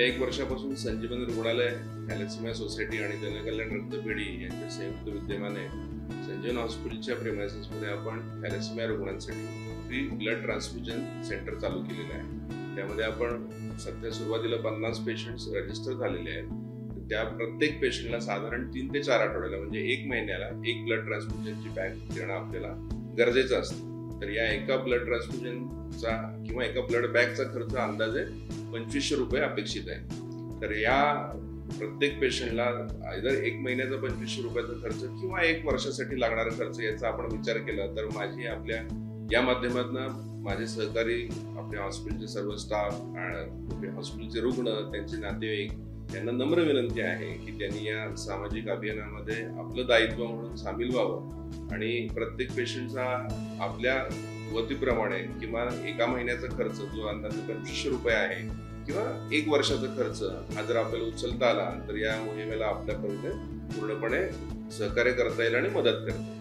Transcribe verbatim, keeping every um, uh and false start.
एक वर्षापासून संजीवन रुग्णालय, थॅलेसेमिया सोसायटी आणि जनकल्याण रक्तपेढी यांच्या संयुक्त विद्यमाने संजीवन हॉस्पिटलच्या प्रेमायसेसमध्ये आपण थॅलेसेमिया रुग्णांसाठी फ्री ब्लड ट्रान्सफ्युजन सेंटर चालू केलेलं आहे. त्यामध्ये आपण सध्या सुरुवातीला पन्नास पेशंट्स रजिस्टर झालेले आहेत. त्या प्रत्येक पेशंटला साधारण तीन ते चार आठवड्याला म्हणजे एक महिन्याला एक ब्लड ट्रान्सफ्युजनची बॅग देणं आपल्याला गरजेचं असतं. तर या एका ब्लड ट्रान्सफ्युजनचा किंवा एका ब्लड बॅगचा खर्च अंदाजे पंचवीसशे रुपये अपेक्षित आहे. तर या प्रत्येक पेशंटला आयदर एक महिन्याचा पंचवीसशे रुपयाचा खर्च किंवा एक वर्षासाठी लागणारा खर्च याचा आपण विचार केला तर माझी आपल्या या माध्यमातून माझे सहकारी, आपल्या हॉस्पिटलचे सर्व स्टाफ, हॉस्पिटलचे रुग्ण, त्यांचे नातेवाईक यांना नम्र विनंती आहे की त्यांनी या सामाजिक अभियानामध्ये आपलं दायित्व म्हणून सामील व्हावं आणि प्रत्येक पेशंटचा आपल्या वतीप्रमाणे किंवा एका महिन्याचा खर्च जो अंदाजे पंचवीसशे रुपये आहे किंवा एक वर्षाचा खर्च हा जर आपल्याला उचलता आला तर या मोहिमेला आपल्यापर्यंत पूर्णपणे सहकार्य करता येईल आणि मदत करता येईल.